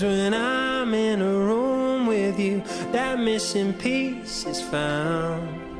'cause when I'm in a room with you, that missing piece is found.